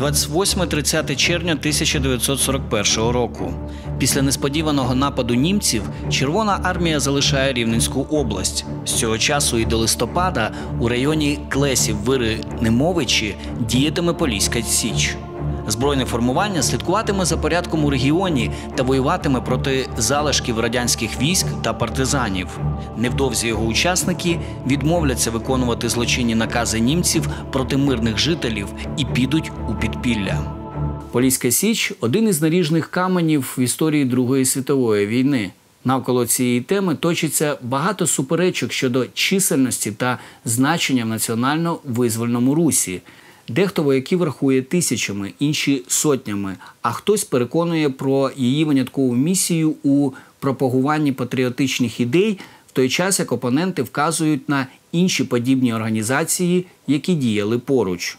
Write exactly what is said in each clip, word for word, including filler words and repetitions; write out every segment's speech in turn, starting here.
двадцять восьме - тридцяте червня тисяча дев'ятсот сорок першого року. Після несподіваного нападу німців Червона армія залишає Рівненську область. З цього часу і до листопада у районі Клесів, Вири, Немовичі діятиме Поліська Січ. Збройне формування слідкуватиме за порядком у регіоні та воюватиме проти залишків радянських військ та партизанів. Невдовзі його учасники відмовляться виконувати злочинні накази німців проти мирних жителів і підуть у підпілля. Поліська Січ – один із наріжних каменів в історії Другої світової війни. Навколо цієї теми точиться багато суперечок щодо чисельності та значення в національно-визвольному русі. Дехто вояків рахує тисячами, інші – сотнями, а хтось переконує про її виняткову місію у пропагуванні патріотичних ідей, в той час як опоненти вказують на інші подібні організації, які діяли поруч.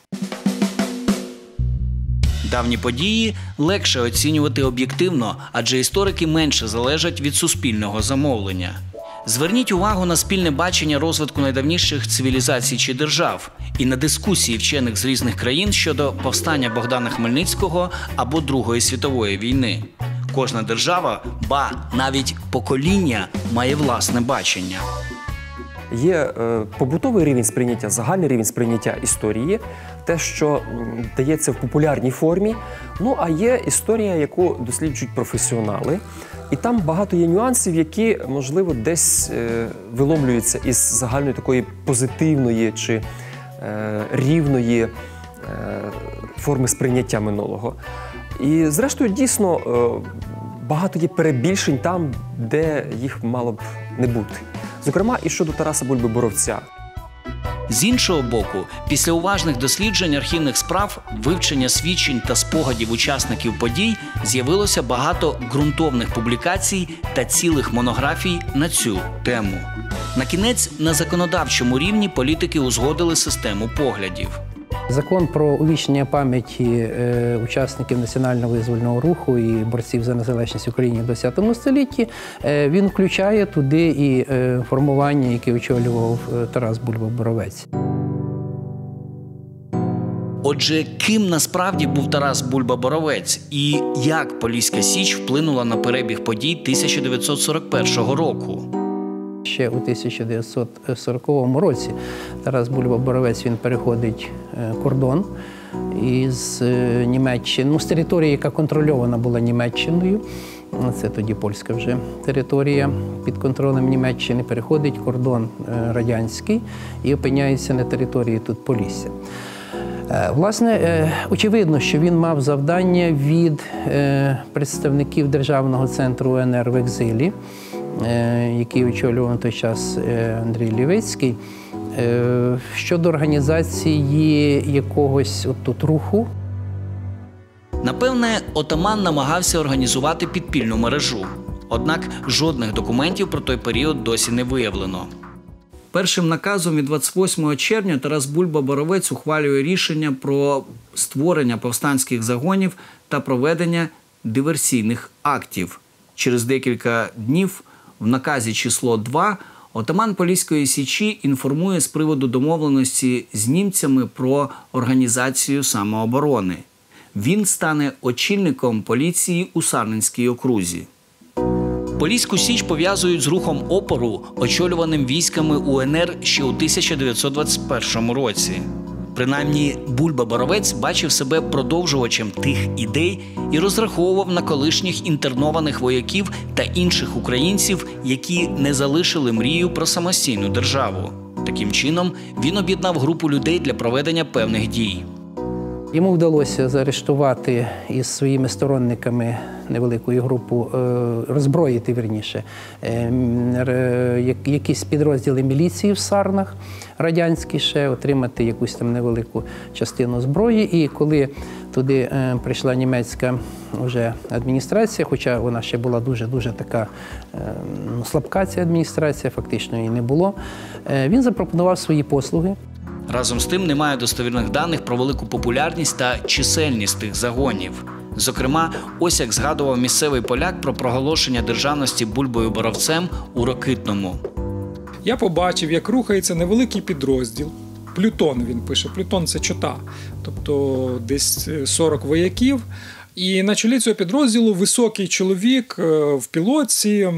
Давні події легше оцінювати об'єктивно, адже історики менше залежать від суспільного замовлення. Зверніть увагу на спільне бачення розвитку найдавніших цивілізацій чи держав і на дискусії вчених з різних країн щодо повстання Богдана Хмельницького або Другої світової війни. Кожна держава, ба навіть покоління, має власне бачення. Є е, побутовий рівень сприйняття, загальний рівень сприйняття історії, те, що дається в популярній формі. Ну, а є історія, яку досліджують професіонали. І там багато є нюансів, які, можливо, десь е, виломлюються із загальної такої позитивної чи е, рівної е, форми сприйняття минулого. І, зрештою, дійсно, е, багато є перебільшень там, де їх мало б не бути. Зокрема, і щодо Тараса Бульби-Боровця. З іншого боку, після уважних досліджень архівних справ, вивчення свідчень та спогадів учасників подій з'явилося багато ґрунтовних публікацій та цілих монографій на цю тему. Накінець, на законодавчому рівні політики узгодили систему поглядів. Закон про увічнення пам'яті е, учасників національно-визвольного руху і борців за незалежність України в двадцятому столітті, е, він включає туди і е, формування, яке очолював е, Тарас Бульба-Боровець. Отже, ким насправді був Тарас Бульба-Боровець і як Поліська Січ вплинула на перебіг подій тисяча дев'ятсот сорок першого року? Ще у тисяча дев'ятсот сороковому році Тарас Бульба-Боровець він переходить кордон із Німеччини, ну, з території, яка контрольована була Німеччиною, це тоді польська вже територія під контролем Німеччини, переходить кордон радянський і опиняється на території тут Полісся. Власне, очевидно, що він мав завдання від представників Державного центру У Н Р в екзилі, який очолював на той час Андрій Лівицький, щодо організації якогось от тут руху. Напевне, отаман намагався організувати підпільну мережу. Однак жодних документів про той період досі не виявлено. Першим наказом від двадцять восьмого червня Тарас Бульба-Боровець ухвалює рішення про створення повстанських загонів та проведення диверсійних актів. Через декілька днів в наказі число два отаман Поліської Січі інформує з приводу домовленості з німцями про організацію самооборони. Він стане очільником поліції у Сарненській окрузі. Поліську Січ пов'язують з рухом опору, очолюваним військами У Н Р ще у тисяча дев'ятсот двадцять першому році. Принаймні, Бульба-Боровець бачив себе продовжувачем тих ідей і розраховував на колишніх інтернованих вояків та інших українців, які не залишили мрію про самостійну державу. Таким чином, він об'єднав групу людей для проведення певних дій. Йому вдалося заарештувати із своїми сторонниками невеликою групу, роззброїти, вірніше, якісь підрозділи міліції в Сарнах, радянські ще, отримати якусь там невелику частину зброї. І коли туди прийшла німецька вже адміністрація, хоча вона ще була дуже-дуже така ну, слабка ця адміністрація, фактично її не було, він запропонував свої послуги. Разом з тим, немає достовірних даних про велику популярність та чисельність тих загонів. Зокрема, ось як згадував місцевий поляк про проголошення державності Бульбою-Боровцем у Рокитному. Я побачив, як рухається невеликий підрозділ, плютон, він пише. Плютон – це чота, тобто десь сорок вояків. І на чолі цього підрозділу високий чоловік в пілотці,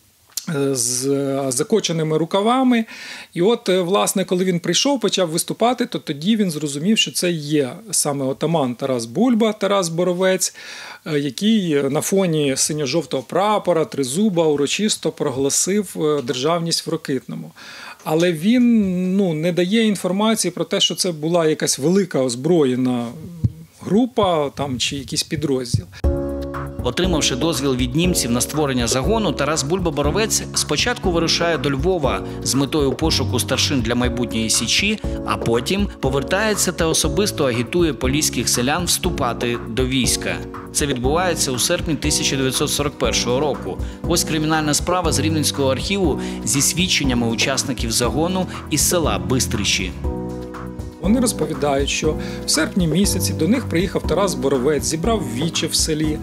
з закоченими рукавами. І от, власне, коли він прийшов, почав виступати, то тоді він зрозумів, що це є саме отаман Тарас Бульба, Тарас Боровець, який на фоні синьо-жовтого прапора, тризуба урочисто проголосив державність в Рокитному. Але він ну, не дає інформації про те, що це була якась велика озброєна група там, чи якийсь підрозділ. Отримавши дозвіл від німців на створення загону, Тарас Бульба-Боровець спочатку вирушає до Львова з метою пошуку старшин для майбутньої Січі, а потім повертається та особисто агітує поліських селян вступати до війська. Це відбувається у серпні тисяча дев'ятсот сорок першого року. Ось кримінальна справа з Рівненського архіву зі свідченнями учасників загону із села Бистричі. Вони розповідають, що в серпні місяці до них приїхав Тарас Боровець, зібрав віче в селі,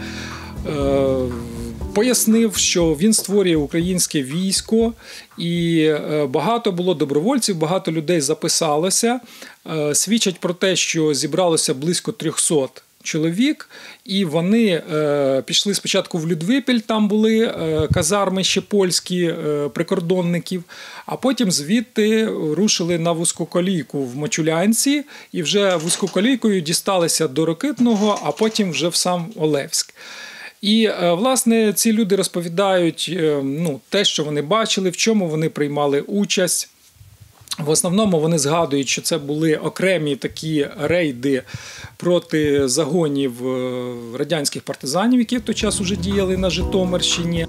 е- пояснив, що він створює українське військо, і багато було добровольців, багато людей записалося. Е- свідчать про те, що зібралося близько трьохсот чоловік, і вони е, пішли спочатку в Людвипіль, там були е, казарми ще польські е, прикордонників, а потім звідти рушили на вузькоколійку в Мочулянці, і вже вузькоколійкою дісталися до Рокитного, а потім вже в сам Олевськ. І, е, власне, ці люди розповідають е, ну, те, що вони бачили, в чому вони приймали участь. В основному вони згадують, що це були окремі такі рейди проти загонів радянських партизанів, які в той час уже діяли на Житомирщині.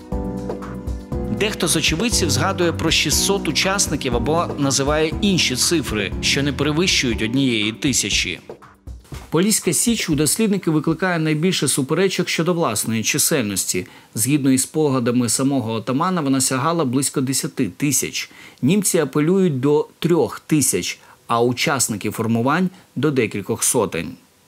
Дехто з очевидців згадує про шістсот учасників або називає інші цифри, що не перевищують однієї тисячі. Поліська Січ у дослідників викликає найбільше суперечок щодо власної чисельності. Згідно із спогадами самого отамана, вона сягала близько десяти тисяч. Німці апелюють до трьох тисяч, а учасники формувань – до декількох сотень.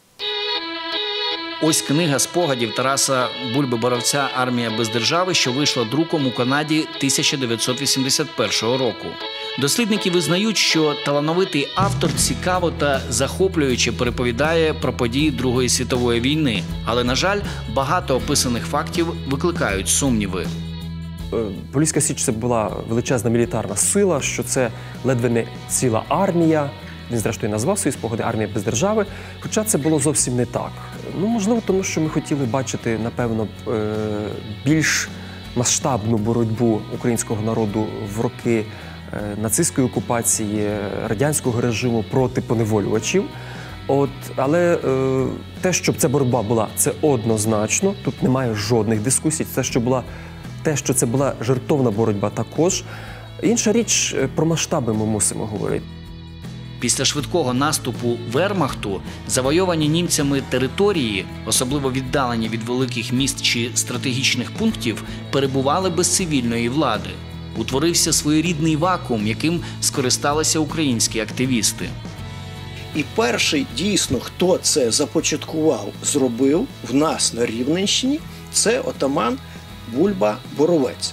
Ось книга спогадів Тараса Бульби-Боровця «Армія без держави», що вийшла друком у Канаді тисяча дев'ятсот вісімдесят першого року. Дослідники визнають, що талановитий автор цікаво та захоплююче переповідає про події Другої світової війни. Але, на жаль, багато описаних фактів викликають сумніви. Поліська Січ – це була величезна мілітарна сила, що це ледве не ціла армія. Він, зрештою, назвав свої спогади «Армія без держави», хоча це було зовсім не так. Ну, можливо, тому що ми хотіли бачити, напевно, більш масштабну боротьбу українського народу в роки нацистської окупації, радянського режиму проти поневолювачів. От, але е, те, щоб ця боротьба була, це однозначно, тут немає жодних дискусій. Те, що була, те, що це була жертовна боротьба також. Інша річ, про масштаби ми мусимо говорити. Після швидкого наступу вермахту завойовані німцями території, особливо віддалені від великих міст чи стратегічних пунктів, перебували без цивільної влади. Утворився своєрідний вакуум, яким скористалися українські активісти. І перший, дійсно, хто це започаткував, зробив в нас на Рівненщині, це отаман Бульба-Боровець.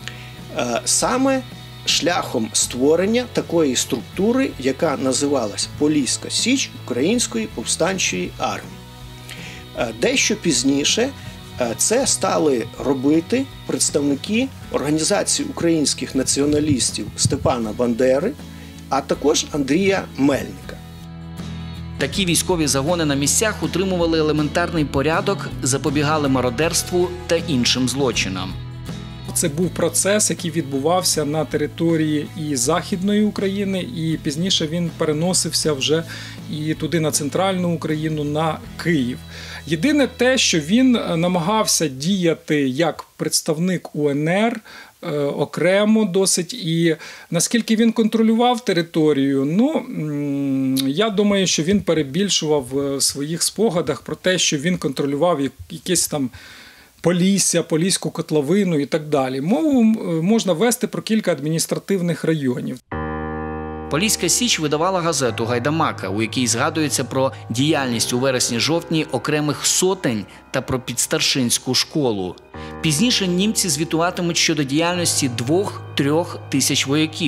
Саме шляхом створення такої структури, яка називалась Поліська Січ Української повстанчої армії. Дещо пізніше це стали робити представники Організації українських націоналістів Степана Бандери, а також Андрія Мельника. Такі військові загони на місцях утримували елементарний порядок, запобігали мародерству та іншим злочинам. Це був процес, який відбувався на території і Західної України, і пізніше він переносився вже і туди на центральну Україну, на Київ. Єдине те, що він намагався діяти як представник У Ен Ер, окремо досить, і наскільки він контролював територію, ну, я думаю, що він перебільшував в своїх спогадах про те, що він контролював якісь там Полісся, Поліську котловину і так далі. Мову можна вести про кілька адміністративних районів. Поліська Січ видавала газету «Гайдамака», у якій згадується про діяльність у вересні-жовтні окремих сотень та про підстаршинську школу. Пізніше німці звітуватимуть щодо діяльності двох-трьох тисяч вояків.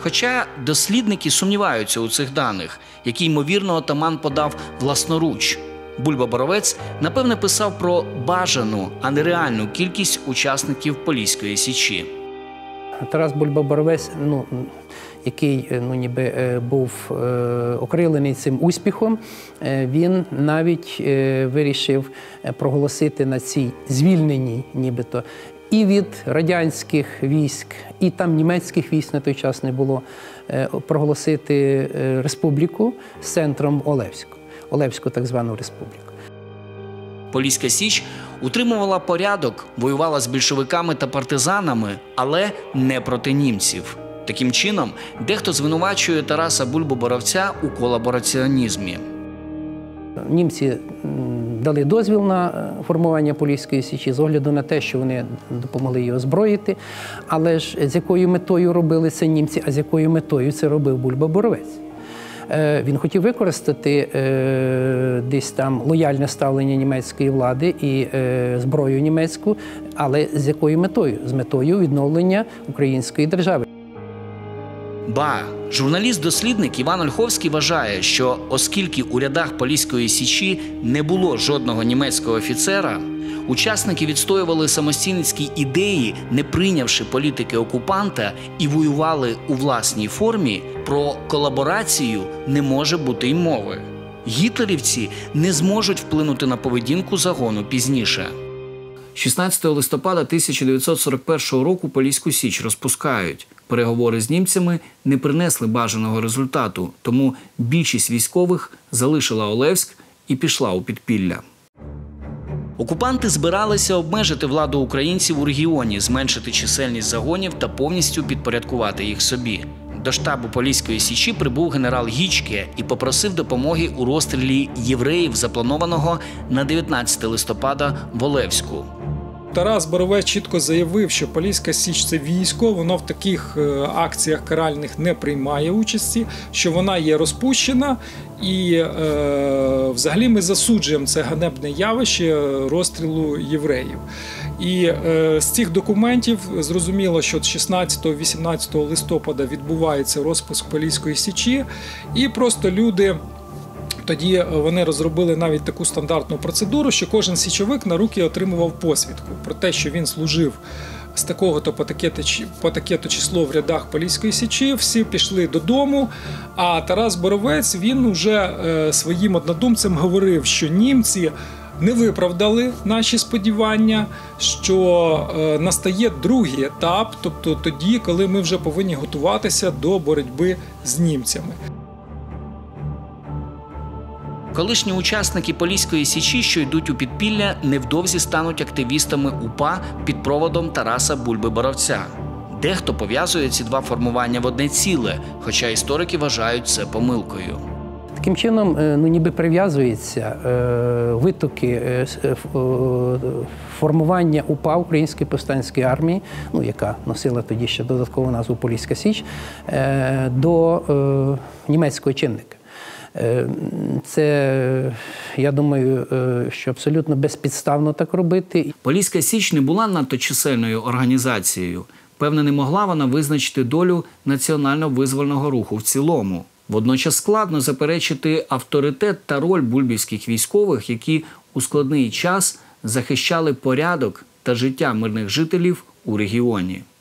Хоча дослідники сумніваються у цих даних, які, ймовірно, отаман подав власноруч. Бульба-Боровець, напевне, писав про бажану, а не реальну кількість учасників Поліської Січі. Тарас Бульба-Боровець, ну, який ну, ніби був е, окрилений цим успіхом, е, він навіть е, вирішив проголосити на цій звільненій нібито і від радянських військ, і там німецьких військ на той час не було, е, проголосити е, республіку з центром Олевську, Олевську так звану республіку. Поліська Січ утримувала порядок, воювала з більшовиками та партизанами, але не проти німців. Таким чином, дехто звинувачує Тараса Бульбу-Боровця у колабораціонізмі. Німці дали дозвіл на формування Поліської Січі з огляду на те, що вони допомогли її озброїти. Але ж з якою метою робили це німці, а з якою метою це робив Бульба-Боровець? Він хотів використати е, десь там лояльне ставлення німецької влади і е, зброю німецьку, але з якою метою? З метою відновлення української держави. Ба, журналіст-дослідник Іван Ольховський вважає, що оскільки у рядах Поліської Січі не було жодного німецького офіцера, учасники відстоювали самостійницькі ідеї, не прийнявши політики окупанта, і воювали у власній формі, про колаборацію не може бути й мови. Гітлерівці не зможуть вплинути на поведінку загону пізніше. шістнадцятого листопада тисяча дев'ятсот сорок першого року Поліську Січ розпускають. Переговори з німцями не принесли бажаного результату, тому більшість військових залишила Олевськ і пішла у підпілля. Окупанти збиралися обмежити владу українців у регіоні, зменшити чисельність загонів та повністю підпорядкувати їх собі. До штабу Поліської Січі прибув генерал Гічке і попросив допомоги у розстрілі євреїв, запланованого на дев'ятнадцяте листопада в Олевську. Тарас Боровець чітко заявив, що Поліська Січ – це військо, воно в таких акціях каральних не приймає участі, що вона є розпущена, і е, взагалі ми засуджуємо це ганебне явище розстрілу євреїв. І е, з цих документів зрозуміло, що шістнадцятого-вісімнадцятого листопада відбувається розпуск Поліської Січі, і просто люди... Тоді вони розробили навіть таку стандартну процедуру, що кожен січовик на руки отримував посвідку про те, що він служив з такого-то по таке-то, по таке-то число в рядах Поліської Січі. Всі пішли додому, а Тарас Боровець, він уже своїм однодумцям говорив, що німці не виправдали наші сподівання, що настає другий етап, тобто тоді, коли ми вже повинні готуватися до боротьби з німцями. Колишні учасники Поліської Січі, що йдуть у підпілля, невдовзі стануть активістами УПА під проводом Тараса Бульби-Боровця. Дехто пов'язує ці два формування в одне ціле, хоча історики вважають це помилкою. Таким чином, ну, ніби прив'язуються витоки формування УПА Української повстанської армії, ну, яка носила тоді ще додаткову назву Поліська Січ, до німецького чинника. Це, я думаю, що абсолютно безпідставно так робити. Поліська Січ не була надто чисельною організацією. Певне, не могла вона визначити долю національно-визвольного руху в цілому. Водночас складно заперечити авторитет та роль бульбівських військових, які у складний час захищали порядок та життя мирних жителів у регіоні.